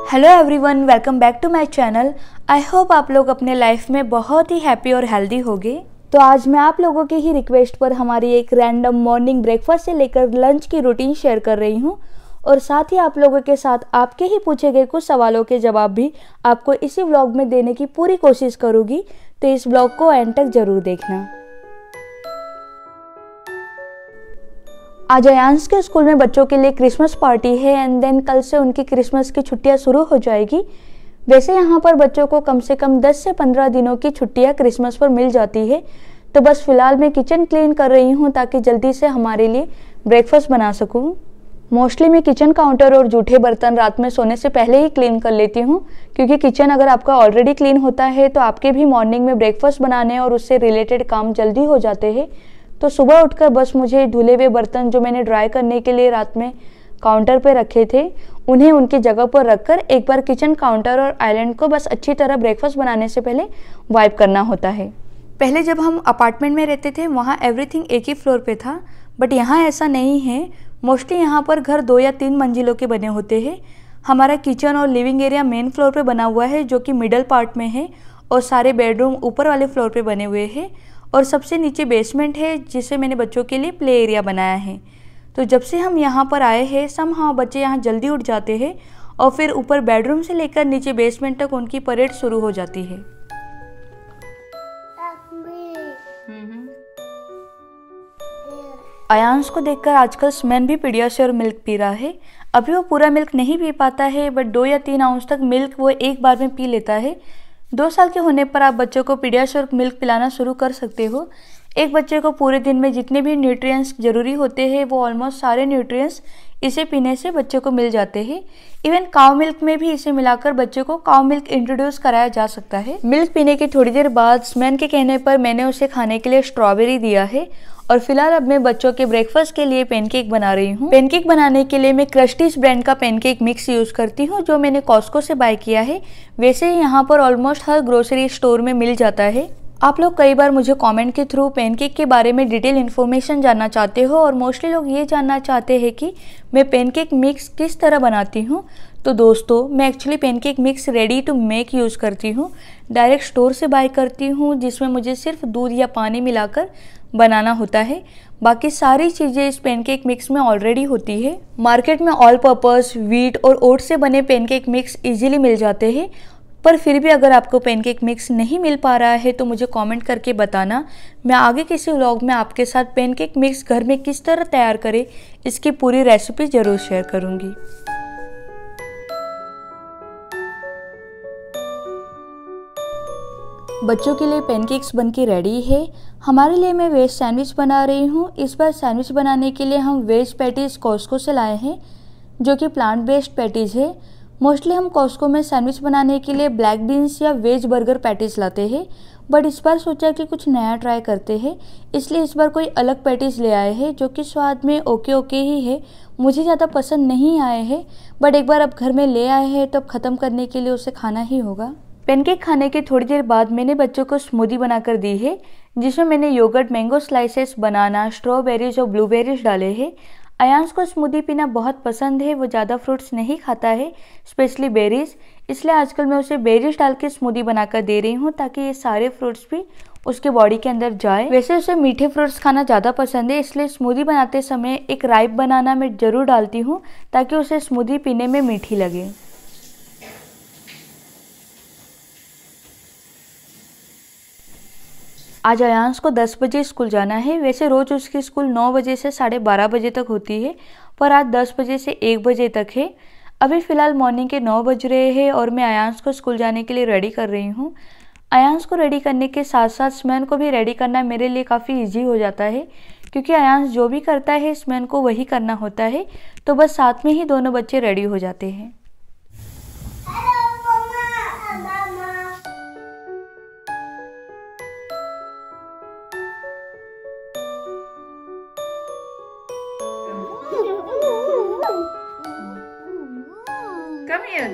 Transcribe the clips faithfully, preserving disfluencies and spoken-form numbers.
Hello everyone, welcome back to my channel. I hope आप लोग अपने लाइफ में बहुत ही हैप्पी और हेल्दी होंगे। तो आज मैं आप लोगों के ही रिक्वेस्ट पर हमारी एक रैंडम मॉर्निंग ब्रेकफास्ट से लेकर लंच की रूटीन शेयर कर रही हूँ और साथ ही आप लोगों के साथ आपके ही पूछे गए कुछ सवालों के जवाब भी आपको इसी व्लॉग में देने की पूरी कोशिश करूँगी। तो इस व्लॉग को एंड तक जरूर देखना। आज अयांश के स्कूल में बच्चों के लिए क्रिसमस पार्टी है एंड देन कल से उनकी क्रिसमस की छुट्टियां शुरू हो जाएगी। वैसे यहाँ पर बच्चों को कम से कम दस से पंद्रह दिनों की छुट्टियां क्रिसमस पर मिल जाती है। तो बस फिलहाल मैं किचन क्लीन कर रही हूँ ताकि जल्दी से हमारे लिए ब्रेकफास्ट बना सकूँ। मोस्टली मैं किचन काउंटर और जूठे बर्तन रात में सोने से पहले ही क्लीन कर लेती हूँ, क्योंकि किचन अगर आपका ऑलरेडी क्लीन होता है तो आपके भी मॉर्निंग में ब्रेकफास्ट बनाने और उससे रिलेटेड काम जल्दी हो जाते हैं। तो सुबह उठकर बस मुझे धुले हुए बर्तन जो मैंने ड्राई करने के लिए रात में काउंटर पे रखे थे उन्हें उनकी जगह पर रखकर एक बार किचन काउंटर और आइलैंड को बस अच्छी तरह ब्रेकफास्ट बनाने से पहले वाइप करना होता है। पहले जब हम अपार्टमेंट में रहते थे वहाँ एवरीथिंग एक ही फ्लोर पे था, बट यहाँ ऐसा नहीं है। मोस्टली यहाँ पर घर दो या तीन मंजिलों के बने होते हैं। हमारा किचन और लिविंग एरिया मेन फ्लोर पे बना हुआ है जो कि मिडल पार्ट में है और सारे बेडरूम ऊपर वाले फ्लोर पे बने हुए हैं और सबसे नीचे बेसमेंट है जिसे मैंने बच्चों के लिए प्ले एरिया बनाया है। तो जब से हम यहाँ पर आए हैं समहाउ बच्चे यहाँ जल्दी उठ जाते हैं और फिर ऊपर बेडरूम से लेकर नीचे बेसमेंट तक उनकी परेड शुरू हो जाती है। अयांश को देखकर आजकल स्मैन भी पीडियाश्योर मिल्क पी रहा है। अभी वो पूरा मिल्क नहीं पी पाता है, बट दो या तीन आउंस तक मिल्क वो एक बार में पी लेता है। दो साल के होने पर आप बच्चों को पीडियाश्योर मिल्क पिलाना शुरू कर सकते हो। एक बच्चे को पूरे दिन में जितने भी न्यूट्रिएंट्स जरूरी होते हैं वो ऑलमोस्ट सारे न्यूट्रिएंट्स इसे पीने से बच्चे को मिल जाते हैं। इवन काउ मिल्क में भी इसे मिलाकर बच्चे को काउ मिल्क इंट्रोड्यूस कराया जा सकता है। मिल्क पीने की थोड़ी देर बाद स्मैन के कहने पर मैंने उसे खाने के लिए स्ट्रॉबेरी दिया है और फिलहाल अब मैं बच्चों के ब्रेकफास्ट के लिए पैनकेक बना रही हूँ। पैनकेक बनाने के लिए मैं क्रस्टीज ब्रांड का पैनकेक मिक्स यूज करती हूँ जो मैंने कॉस्को से बाय किया है। वैसे यहाँ पर ऑलमोस्ट हर ग्रोसरी स्टोर में मिल जाता है। आप लोग कई बार मुझे कमेंट के थ्रू पैनकेक के बारे में डिटेल इन्फॉर्मेशन जानना चाहते हो और मोस्टली लोग ये जानना चाहते हैं कि मैं पैनकेक मिक्स किस तरह बनाती हूँ। तो दोस्तों मैं actually pancake mix ready to make use करती हूँ। डायरेक्ट स्टोर से बाय करती हूँ जिसमें मुझे सिर्फ दूध या पानी मिलाकर बनाना होता है। बाकी सारी चीज़ें इस पैनकेक मिक्स में ऑलरेडी होती है। मार्केट में ऑल पर्पस व्हीट और ओट्स से बने पैनकेक मिक्स इजीली मिल जाते हैं, पर फिर भी अगर आपको पैनकेक मिक्स नहीं मिल पा रहा है तो मुझे कमेंट करके बताना। मैं आगे किसी व्लॉग में आपके साथ पैनकेक मिक्स घर में किस तरह तैयार करें इसकी पूरी रेसिपी ज़रूर शेयर करूँगी। बच्चों के लिए पैनकेक्स बनके रेडी है। हमारे लिए मैं वेज सैंडविच बना रही हूँ। इस बार सैंडविच बनाने के लिए हम वेज पैटीज कॉस्को से लाए हैं जो कि प्लांट बेस्ड पैटीज है। मोस्टली हम कॉस्को में सैंडविच बनाने के लिए ब्लैक बीन्स या वेज बर्गर पैटीज लाते हैं, बट इस बार सोचा कि कुछ नया ट्राई करते हैं, इसलिए इस बार कोई अलग पैटीज ले आए हैं जो कि स्वाद में ओके ओके ही है। मुझे ज़्यादा पसंद नहीं आए हैं, बट एक बार अब घर में ले आए हैं तो अब ख़त्म करने के लिए उसे खाना ही होगा। पैनकेक खाने के थोड़ी देर बाद मैंने बच्चों को स्मूदी बनाकर दी है जिसमें मैंने yoghurt, mango slices, banana, strawberries और ब्लूबेरीज डाले हैं। अयांश को स्मूदी पीना बहुत पसंद है, वो ज़्यादा फ्रूट्स नहीं खाता है, स्पेशली बेरीज, इसलिए आजकल मैं उसे बेरीज डाल के स्मूदी बनाकर दे रही हूँ ताकि ये सारे फ्रूट्स भी उसके बॉडी के अंदर जाए। वैसे उसे मीठे फ्रूट्स खाना ज़्यादा पसंद है, इसलिए स्मूदी बनाते समय एक राइप बनाना मैं ज़रूर डालती हूँ ताकि उसे स्मूदी पीने में मीठी लगे। आज अयांश को दस बजे स्कूल जाना है। वैसे रोज़ उसकी स्कूल नौ बजे से साढ़े बारह बजे तक होती है, पर आज दस बजे से एक बजे तक है। अभी फ़िलहाल मॉर्निंग के नौ बज रहे हैं और मैं अयांश को स्कूल जाने के लिए रेडी कर रही हूँ। अयांश को रेडी करने के साथ साथ स्मैन को भी रेडी करना मेरे लिए काफ़ी ईजी हो जाता है, क्योंकि अयांश जो भी करता है स्मैन को वही करना होता है, तो बस साथ में ही दोनों बच्चे रेडी हो जाते हैं। Come here.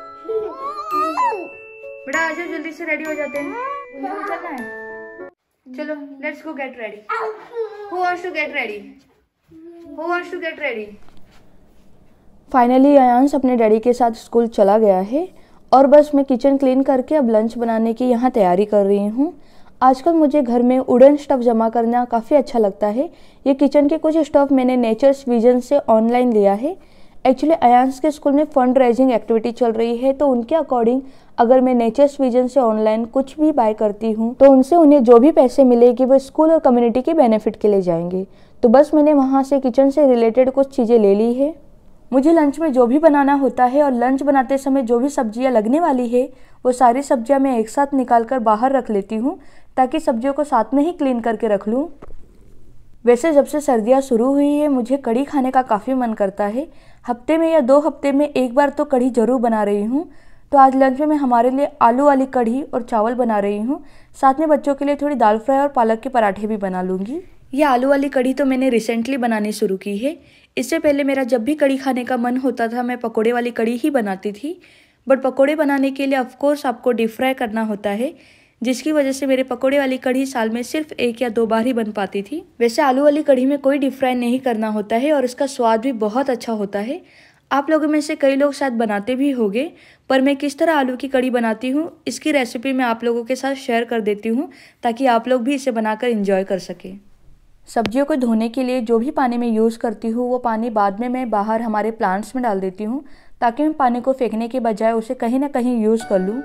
बेटा आ जाओ, जल्दी से रेडी हो जाते हैं। चलना है, चलो let's go get ready. Who wants to get ready? Who wants to get ready? Finally Ayansh अपने डैडी के साथ स्कूल चला गया है और बस मैं किचन क्लीन करके अब लंच बनाने की यहाँ तैयारी कर रही हूँ। आजकल मुझे घर में वुडन स्टफ़ जमा करना काफ़ी अच्छा लगता है। ये किचन के कुछ स्टफ़ मैंने नेचर्स विजन से ऑनलाइन लिया है। एक्चुअली अयांश के स्कूल में फंड रेजिंग एक्टिविटी चल रही है, तो उनके अकॉर्डिंग अगर मैं नेचर्स विजन से ऑनलाइन कुछ भी बाय करती हूँ तो उनसे उन्हें जो भी पैसे मिलेगी वो स्कूल और कम्युनिटी के बेनिफिट के लिए जाएंगे। तो बस मैंने वहाँ से किचन से रिलेटेड कुछ चीज़ें ले ली है। मुझे लंच में जो भी बनाना होता है और लंच बनाते समय जो भी सब्जियां लगने वाली है वो सारी सब्जियां मैं एक साथ निकाल कर बाहर रख लेती हूँ ताकि सब्जियों को साथ में ही क्लीन करके रख लूँ। वैसे जब से सर्दियाँ शुरू हुई है मुझे कढ़ी खाने का काफ़ी मन करता है। हफ्ते में या दो हफ्ते में एक बार तो कढ़ी ज़रूर बना रही हूँ। तो आज लंच में मैं हमारे लिए आलू वाली कढ़ी और चावल बना रही हूँ। साथ में बच्चों के लिए थोड़ी दाल फ्राई और पालक के पराठे भी बना लूँगी। ये आलू वाली कढ़ी तो मैंने रिसेंटली बनानी शुरू की है। इससे पहले मेरा जब भी कढ़ी खाने का मन होता था मैं पकोड़े वाली कढ़ी ही बनाती थी। बट पकोड़े बनाने के लिए ऑफकोर्स आपको डीप फ्राई करना होता है, जिसकी वजह से मेरे पकोड़े वाली कढ़ी साल में सिर्फ एक या दो बार ही बन पाती थी। वैसे आलू वाली कढ़ी में कोई डीप फ्राई नहीं करना होता है और इसका स्वाद भी बहुत अच्छा होता है। आप लोगों में से कई लोग शायद बनाते भी होंगे, पर मैं किस तरह आलू की कढ़ी बनाती हूँ इसकी रेसिपी मैं आप लोगों के साथ शेयर कर देती हूँ ताकि आप लोग भी इसे बनाकर एंजॉय कर सकें। सब्जियों को धोने के लिए जो भी पानी मैं यूज़ करती हूँ वो पानी बाद में मैं बाहर हमारे प्लांट्स में डाल देती हूँ ताकि मैं पानी को फेंकने के बजाय उसे कहीं ना कहीं यूज़ कर लूँ।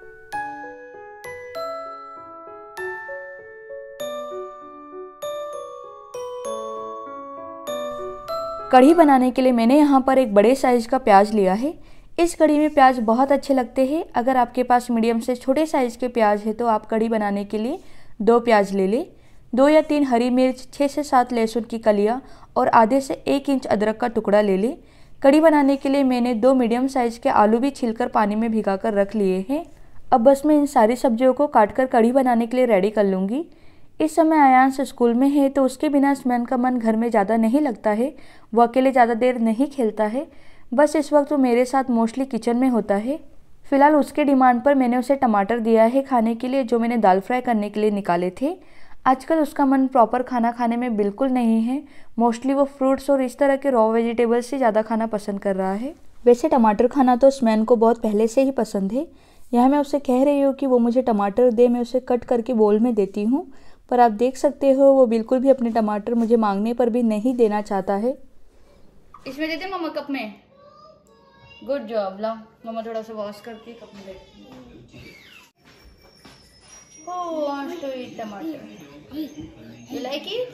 कढ़ी बनाने के लिए मैंने यहाँ पर एक बड़े साइज़ का प्याज लिया है। इस कढ़ी में प्याज बहुत अच्छे लगते हैं। अगर आपके पास मीडियम से छोटे साइज़ के प्याज है तो आप कढ़ी बनाने के लिए दो प्याज ले लें। दो या तीन हरी मिर्च, छः से सात लहसुन की कलियाँ और आधे से एक इंच अदरक का टुकड़ा ले लें। कढ़ी बनाने के लिए मैंने दो मीडियम साइज़ के आलू भी छिलकर पानी में भिगा कर रख लिए हैं। अब बस मैं इन सारी सब्जियों को काट कर कढ़ी बनाने के लिए रेडी कर लूँगी। इस समय अयांश स्कूल में है तो उसके बिना स्मैन का मन घर में ज़्यादा नहीं लगता है। वो अकेले ज़्यादा देर नहीं खेलता है। बस इस वक्त वो मेरे साथ मोस्टली किचन में होता है। फ़िलहाल उसके डिमांड पर मैंने उसे टमाटर दिया है खाने के लिए, जो मैंने दाल फ्राई करने के लिए निकाले थे। आजकल उसका मन प्रॉपर खाना खाने में बिल्कुल नहीं है। मोस्टली वो फ्रूट्स और इस तरह के रॉ वेजिटेबल्स से ज़्यादा खाना पसंद कर रहा है। वैसे टमाटर खाना तो स्मैन को बहुत पहले से ही पसंद है। यहाँ मैं उससे कह रही हूँ कि वो मुझे टमाटर दे, मैं उसे कट करके बोल में देती हूँ, पर आप देख सकते हो वो बिल्कुल भी अपने टमाटर मुझे मांगने पर भी नहीं देना चाहता है। इसमें देते मम्मा कप में। Good job. ला मम्मा थोड़ा सा वॉश करके कप में देती हूँ। Oh, wants to eat tomato. You like it?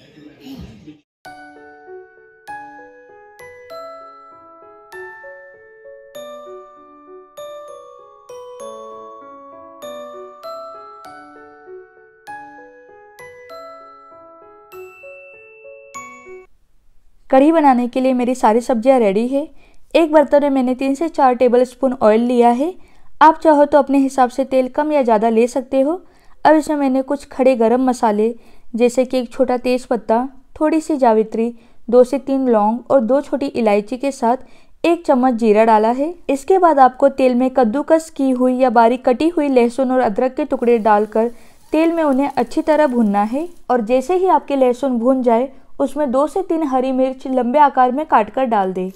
कढ़ी बनाने के लिए मेरी सारी सब्जियां रेडी है। एक बर्तन में मैंने तीन से चार टेबल स्पून ऑयल लिया है। आप चाहो तो अपने हिसाब से तेल कम या ज़्यादा ले सकते हो। अब इसमें मैंने कुछ खड़े गरम मसाले जैसे कि एक छोटा तेज पत्ता, थोड़ी सी जावित्री, दो से तीन लौंग और दो छोटी इलायची के साथ एक चम्मच जीरा डाला है। इसके बाद आपको तेल में कद्दूकस की हुई या बारीक कटी हुई लहसुन और अदरक के टुकड़े डालकर तेल में उन्हें अच्छी तरह भूनना है। और जैसे ही आपके लहसुन भून जाए उसमें दो से तीन हरी मिर्च लंबे आकार में काट कर डाल दें।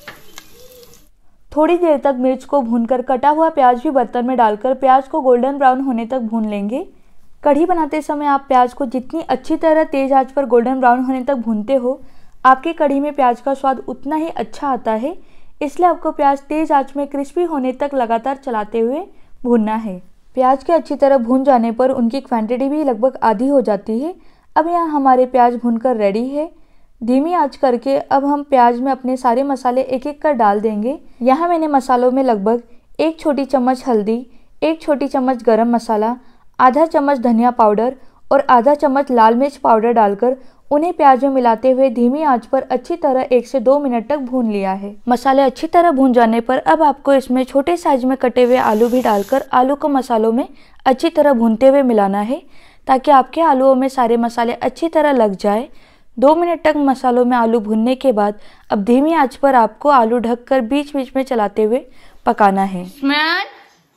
थोड़ी देर तक मिर्च को भूनकर कटा हुआ प्याज भी बर्तन में डालकर प्याज को गोल्डन ब्राउन होने तक भून लेंगे। कढ़ी बनाते समय आप प्याज को जितनी अच्छी तरह तेज आंच पर गोल्डन ब्राउन होने तक भूनते हो, आपकी कढ़ी में प्याज का स्वाद उतना ही अच्छा आता है। इसलिए आपको प्याज तेज आंच में क्रिस्पी होने तक लगातार चलाते हुए भूनना है। प्याज के अच्छी तरह भून जाने पर उनकी क्वांटिटी भी लगभग आधी हो जाती है। अब यहाँ हमारे प्याज भूनकर रेडी है। धीमी आंच करके अब हम प्याज में अपने सारे मसाले एक एक कर डाल देंगे। यहाँ मैंने मसालों में लगभग एक छोटी चम्मच हल्दी, एक छोटी चम्मच गरम मसाला, आधा चम्मच धनिया पाउडर और आधा चम्मच लाल मिर्च पाउडर डालकर उन्हें प्याज में मिलाते हुए धीमी आंच पर अच्छी तरह एक से दो मिनट तक भून लिया है। मसाले अच्छी तरह भून जाने पर अब आपको इसमें छोटे साइज में कटे हुए आलू भी डालकर आलू को मसालों में अच्छी तरह भूनते हुए मिलाना है ताकि आपके आलूओं में सारे मसाले अच्छी तरह लग जाए। दो मिनट तक मसालों में आलू भूनने के बाद अब धीमी आंच पर आपको आलू ढककर बीच बीच में चलाते हुए पकाना है। स्मैन,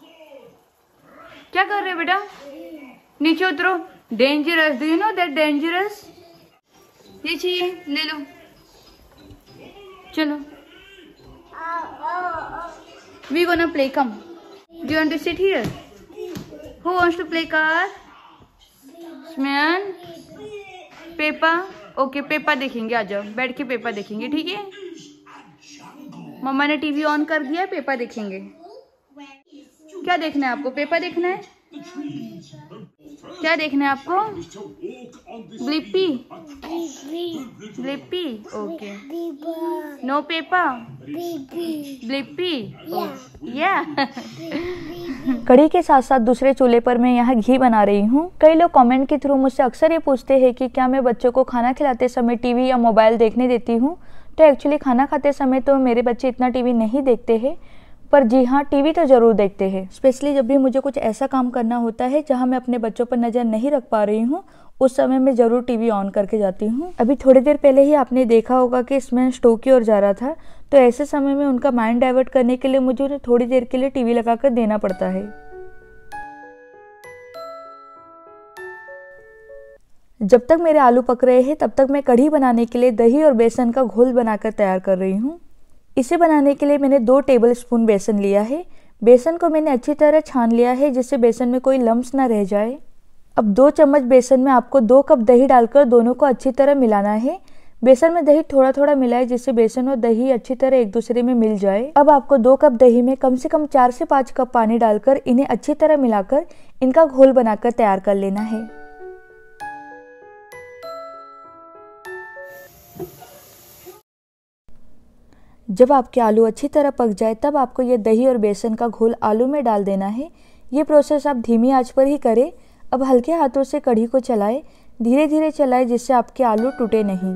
क्या कर रहे हो बेटा? नीचे उतरो। Dangerous, do you know that dangerous? ये चाहिए, ले लो। चलो We gonna play. Come. Do you want to sit here? Who wants to play car? Sman. Peppa. Okay Peppa देखेंगे, आ जाओ बैठ के पेपा देखेंगे, ठीक है। मम्मा ने टीवी ऑन कर दिया, पेपा देखेंगे। क्या देखना है आपको? पेपा देखना है? क्या देखना है आपको? Blippi Blippi okay. No Peppa Blippi या। कढ़ी के साथ साथ दूसरे चूल्हे पर मैं यहाँ घी बना रही हूँ। कई लोग कमेंट के थ्रू मुझसे अक्सर ये पूछते हैं कि क्या मैं बच्चों को खाना खिलाते समय टीवी या मोबाइल देखने देती हूँ। तो एक्चुअली खाना खाते समय तो मेरे बच्चे इतना टीवी नहीं देखते हैं, पर जी हाँ टीवी तो ज़रूर देखते हैं। स्पेशली जब भी मुझे कुछ ऐसा काम करना होता है जहाँ मैं अपने बच्चों पर नज़र नहीं रख पा रही हूँ, उस समय मैं ज़रूर टीवी ऑन करके जाती हूँ। अभी थोड़ी देर पहले ही आपने देखा होगा कि इसमें स्टोव की ओर जा रहा था, तो ऐसे समय में उनका माइंड डाइवर्ट करने के लिए मुझे उन्हें थोड़ी देर के लिए टीवी लगा कर देना पड़ता है। जब तक मेरे आलू पक रहे हैं तब तक मैं कढ़ी बनाने के लिए दही और बेसन का घोल बनाकर तैयार कर रही हूँ। इसे बनाने के लिए मैंने दो टेबल स्पून बेसन लिया है। बेसन को मैंने अच्छी तरह छान लिया है जिससे बेसन में कोई लम्स ना रह जाए। अब दो चम्मच बेसन में आपको दो कप दही डालकर दोनों को अच्छी तरह मिलाना है। बेसन में दही थोड़ा थोड़ा मिलाए जिससे बेसन और दही अच्छी तरह एक दूसरे में मिल जाए। अब आपको दो कप दही में कम से कम चार से पाँच कप पानी डालकर इन्हें अच्छी तरह मिलाकर इनका घोल बनाकर तैयार कर लेना है। जब आपके आलू अच्छी तरह पक जाए तब आपको ये दही और बेसन का घोल आलू में डाल देना है। ये प्रोसेस आप धीमी आंच पर ही करें। अब हल्के हाथों से कढ़ी को चलाएं, धीरे धीरे चलाएं जिससे आपके आलू टूटे नहीं।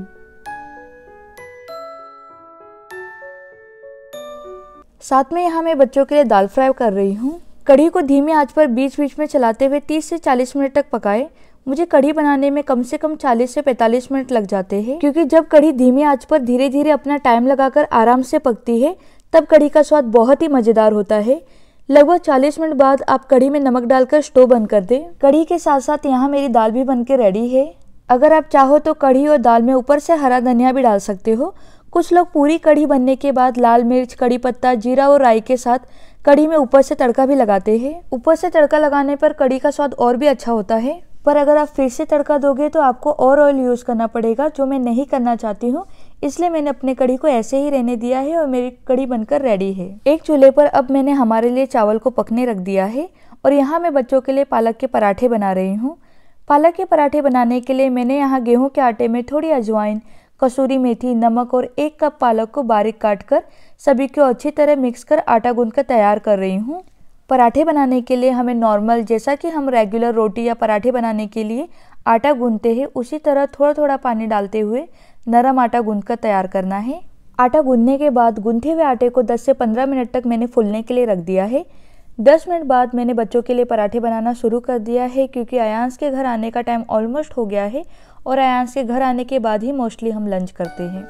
साथ में यहाँ मैं बच्चों के लिए दाल फ्राई कर रही हूँ। कढ़ी को धीमी आंच पर बीच बीच में चलाते हुए तीस से चालीस मिनट तक पकाएं। मुझे कढ़ी बनाने में कम से कम चालीस से पैंतालीस मिनट लग जाते हैं, क्योंकि जब कढ़ी धीमी आंच पर धीरे धीरे अपना टाइम लगाकर आराम से पकती है तब कढ़ी का स्वाद बहुत ही मजेदार होता है। लगभग चालीस मिनट बाद आप कढ़ी में नमक डालकर स्टोव बंद कर दें। कढ़ी के साथ साथ यहाँ मेरी दाल भी बनके रेडी है। अगर आप चाहो तो कढ़ी और दाल में ऊपर से हरा धनिया भी डाल सकते हो। कुछ लोग पूरी कढ़ी बनने के बाद लाल मिर्च, कड़ी पत्ता, जीरा और राई के साथ कढ़ी में ऊपर से तड़का भी लगाते हैं। ऊपर से तड़का लगाने पर कढ़ी का स्वाद और भी अच्छा होता है, पर अगर आप फिर से तड़का दोगे तो आपको और ऑयल यूज़ करना पड़ेगा, जो मैं नहीं करना चाहती हूँ। इसलिए मैंने अपने कढ़ी को ऐसे ही रहने दिया है और मेरी कढ़ी बनकर रेडी है। एक चूल्हे पर अब मैंने हमारे लिए चावल को पकने रख दिया है और यहाँ मैं बच्चों के लिए पालक के पराठे बना रही हूँ। पालक के पराठे बनाने के लिए मैंने यहाँ गेहूँ के आटे में थोड़ी अजवाइन, कसूरी मेथी, नमक और एक कप पालक को बारीक काट कर सभी को अच्छी तरह मिक्स कर आटा गूंथकर तैयार कर रही हूँ। पराठे बनाने के लिए हमें नॉर्मल, जैसा कि हम रेगुलर रोटी या पराठे बनाने के लिए आटा गूंथते हैं, उसी तरह थोड़ा थोड़ा पानी डालते हुए नरम आटा गूंथकर तैयार करना है। आटा गूंथने के बाद गूंथे हुए आटे को दस से पंद्रह मिनट तक मैंने फूलने के लिए रख दिया है। दस मिनट बाद मैंने बच्चों के लिए पराठे बनाना शुरू कर दिया है, क्योंकि अयांश के घर आने का टाइम ऑलमोस्ट हो गया है और अयांश के घर आने के बाद ही मोस्टली हम लंच करते हैं।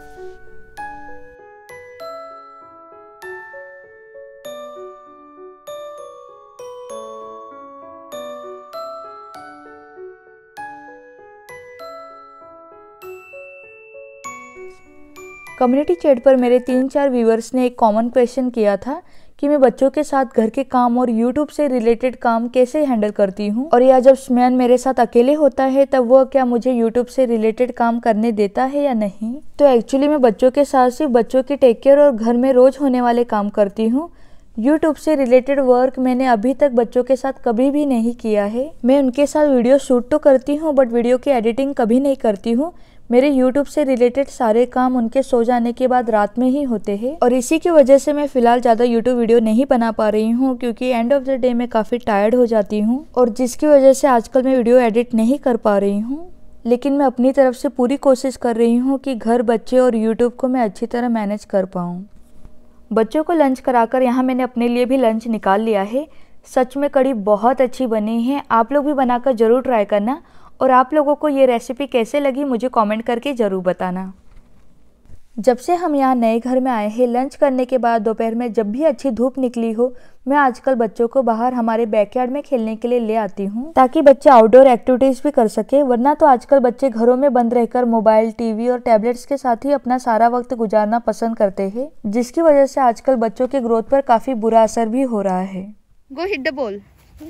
कम्युनिटी चैट पर मेरे तीन चार व्यूअर्स ने एक कॉमन क्वेश्चन किया था कि मैं बच्चों के साथ घर के काम और यूट्यूब से रिलेटेड काम कैसे हैंडल करती हूँ, और या जब स्मैन मेरे साथ अकेले होता है तब वो क्या मुझे यूट्यूब से रिलेटेड काम करने देता है या नहीं। तो एक्चुअली मैं बच्चों के साथ सिर्फ बच्चों की टेक केयर और घर में रोज होने वाले काम करती हूँ। यूट्यूब से रिलेटेड वर्क मैंने अभी तक बच्चों के साथ कभी भी नहीं किया है। मैं उनके साथ वीडियो शूट तो करती हूँ बट वीडियो की एडिटिंग कभी नहीं करती हूँ। मेरे YouTube से रिलेटेड सारे काम उनके सो जाने के बाद रात में ही होते हैं, और इसी की वजह से मैं फ़िलहाल ज़्यादा YouTube वीडियो नहीं बना पा रही हूँ, क्योंकि एंड ऑफ द डे मैं काफ़ी टायर्ड हो जाती हूँ और जिसकी वजह से आजकल मैं वीडियो एडिट नहीं कर पा रही हूँ। लेकिन मैं अपनी तरफ से पूरी कोशिश कर रही हूँ कि घर, बच्चे और यूट्यूब को मैं अच्छी तरह मैनेज कर पाऊँ। बच्चों को लंच कराकर यहाँ मैंने अपने लिए भी लंच निकाल लिया है। सच में कढ़ी बहुत अच्छी बनी है, आप लोग भी बनाकर ज़रूर ट्राई करना। और आप लोगों को ये रेसिपी कैसे लगी मुझे कमेंट करके ज़रूर बताना। जब से हम यहाँ नए घर में आए हैं, लंच करने के बाद दोपहर में जब भी अच्छी धूप निकली हो, मैं आजकल बच्चों को बाहर हमारे बैकयार्ड में खेलने के लिए ले आती हूँ ताकि बच्चे आउटडोर एक्टिविटीज भी कर सके। वरना तो आजकल बच्चे घरों में बंद रहकर मोबाइल, टीवी और टैबलेट्स के साथ ही अपना सारा वक्त गुजारना पसंद करते हैं, जिसकी वजह से आजकल बच्चों के ग्रोथ पर काफी बुरा असर भी हो रहा है। Go hit the ball.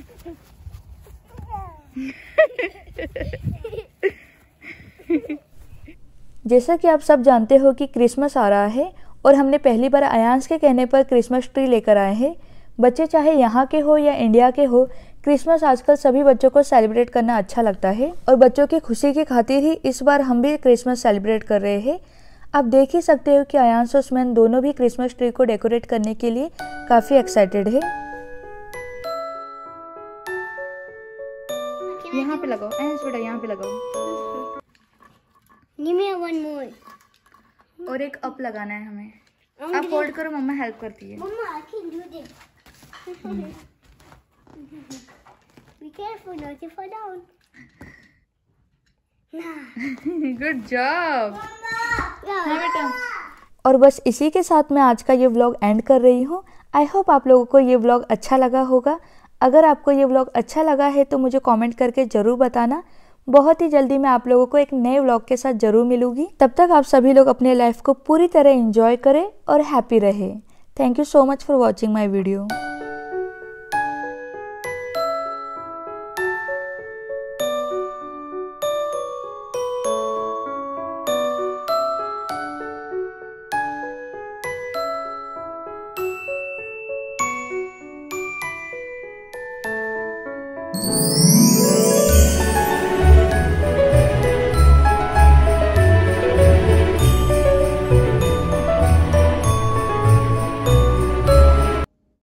जैसा कि आप सब जानते हो कि क्रिसमस आ रहा है और हमने पहली बार अयांश के कहने पर क्रिसमस ट्री लेकर आए हैं। बच्चे चाहे यहाँ के हो या इंडिया के हो, क्रिसमस आजकल सभी बच्चों को सेलिब्रेट करना अच्छा लगता है और बच्चों की खुशी की खातिर ही इस बार हम भी क्रिसमस सेलिब्रेट कर रहे हैं। आप देख ही सकते हो कि अयांश और सुमन दोनों भी क्रिसमस ट्री को डेकोरेट करने के लिए काफ़ी एक्साइटेड है। यहाँ पे लगाओ अयांश बेटा, यहाँ पे लगाओ। Give me one more. और एक अप लगाना है हमें। आप होल्ड करो, मम्मा हेल्प करती है। Mama, I can do this. Be careful not to fall down. Good job. हाँ बेटा। और बस इसी के साथ मैं आज का ये व्लॉग एंड कर रही हूँ। आई होप आप लोगों को ये व्लॉग अच्छा लगा होगा। अगर आपको ये व्लॉग अच्छा लगा है तो मुझे कमेंट करके ज़रूर बताना। बहुत ही जल्दी मैं आप लोगों को एक नए व्लॉग के साथ ज़रूर मिलूंगी। तब तक आप सभी लोग अपने लाइफ को पूरी तरह एंजॉय करें और हैप्पी रहें। Thank you so much for watching my video.